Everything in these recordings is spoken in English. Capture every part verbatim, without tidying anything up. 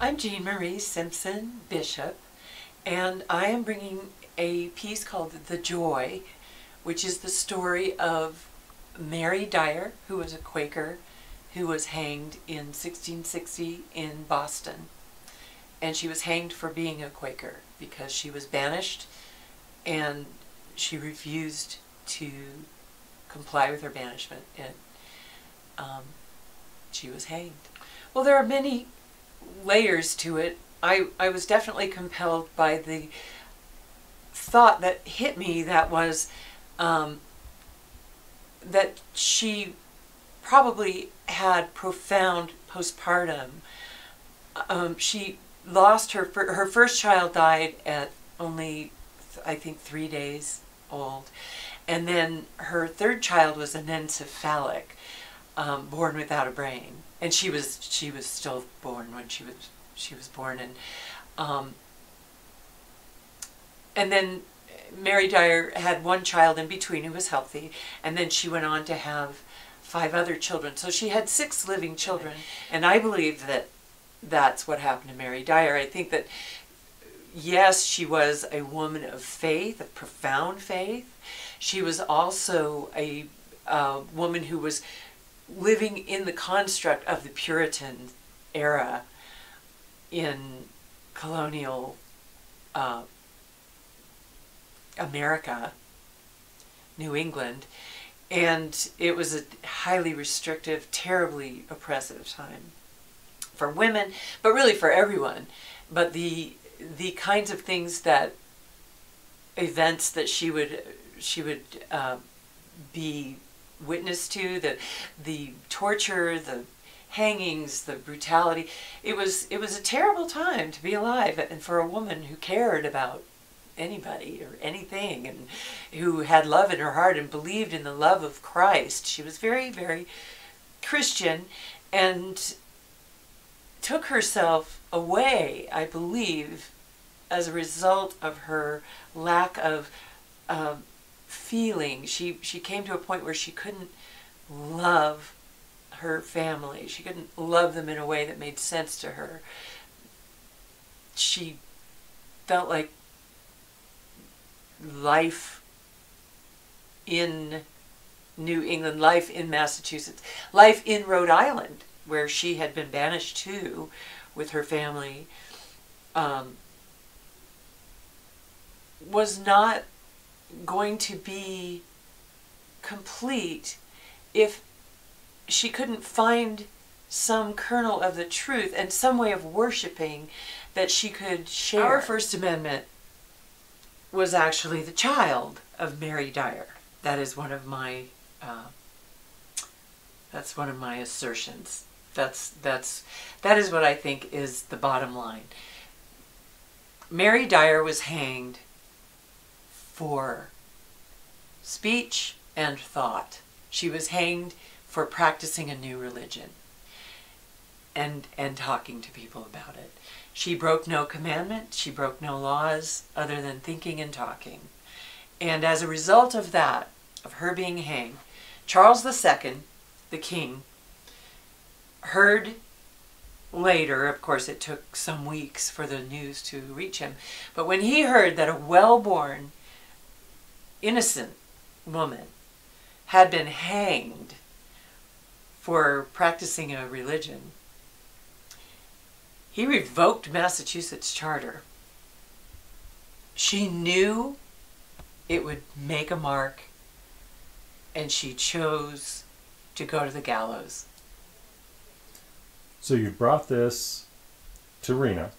I'm Jeanmarie Bishop, and I am bringing a piece called The Joy, which is the story of Mary Dyer, who was a Quaker, who was hanged in sixteen sixty in Boston. And she was hanged for being a Quaker because she was banished and she refused to comply with her banishment, and um, she was hanged. Well, there are many layers to it. I, I was definitely compelled by the thought that hit me, that was um, that she probably had profound postpartum. Um, she lost her, her first child died at only, I think, three days old. And then her third child was anencephalic, um, born without a brain. And she was she was still born when she was she was born. And um, and then Mary Dyer had one child in between who was healthy, and then she went on to have five other children. So she had six living children. And I believe that that's what happened to Mary Dyer. I think that, yes, she was a woman of faith, of profound faith. She was also a uh, woman who was living in the construct of the Puritan era in colonial uh, America, New England. And it was a highly restrictive, terribly oppressive time for women, but really for everyone. But the the kinds of things that events that she would she would uh, be witness to, the the torture, the hangings, the brutality, it was it was a terrible time to be alive, and for a woman who cared about anybody or anything, and who had love in her heart and believed in the love of Christ. She was very, very Christian, and took herself away, I believe, as a result of her lack of uh, feeling. She, she came to a point where she couldn't love her family. She couldn't love them in a way that made sense to her. She felt like life in New England, life in Massachusetts, life in Rhode Island, where she had been banished to with her family, um, was not going to be complete if she couldn't find some kernel of the truth and some way of worshiping that she could share. Our First Amendment was actually the child of Mary Dyer. That is one of my uh, that's one of my assertions. That's that's that is what I think is the bottom line. Mary Dyer was hanged for speech and thought. She was hanged for practicing a new religion and and talking to people about it. She broke no commandment, she broke no laws other than thinking and talking. And as a result of that, of her being hanged, Charles the Second, the king, heard later, of course it took some weeks for the news to reach him, but when he heard that a well-born, innocent woman had been hanged for practicing a religion, he revoked Massachusetts' charter. She knew it would make a mark, and she chose to go to the gallows. So you brought this to Reno,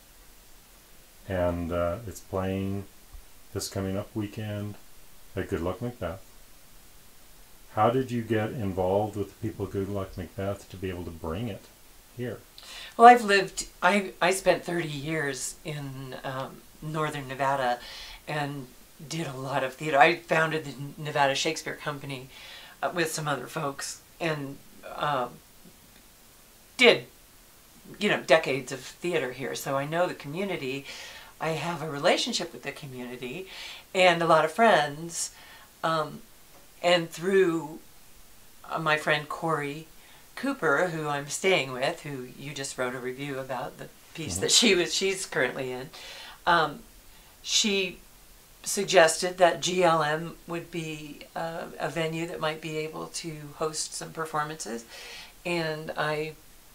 and uh, it's playing this coming up weekend at Good Luck Macbeth. How did you get involved with the people of Good Luck Macbeth to be able to bring it here? Well, I've lived, I, I spent thirty years in um, northern Nevada and did a lot of theater. I founded the Nevada Shakespeare Company uh, with some other folks, and um, did, you know, decades of theater here. So I know the community. I have a relationship with the community and a lot of friends. Um, and through uh, my friend Corey Cooper, who I'm staying with, who you just wrote a review about, the piece Mm-hmm. that she was she's currently in. Um, she suggested that G L M would be uh, a venue that might be able to host some performances, and I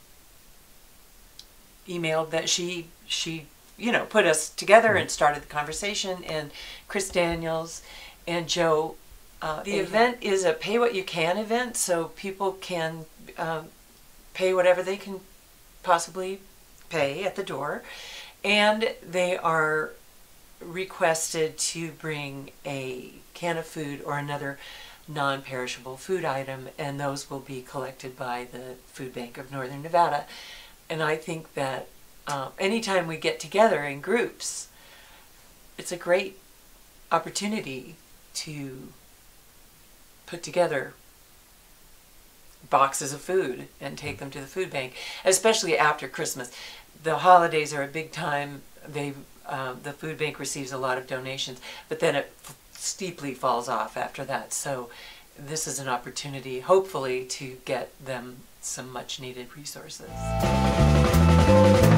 emailed that she she you know put us together mm-hmm. and started the conversation, and Chris Daniels and Joe. Uh, the event is a pay what you can event, so people can um, pay whatever they can possibly pay at the door, and they are requested to bring a can of food or another non-perishable food item, and those will be collected by the Food Bank of Northern Nevada. And I think that uh, anytime we get together in groups, it's a great opportunity to put together boxes of food and take them to the food bank, especially after Christmas. The holidays are a big time. They uh, the food bank receives a lot of donations, but then it f- steeply falls off after that. So this is an opportunity, hopefully, to get them some much needed resources.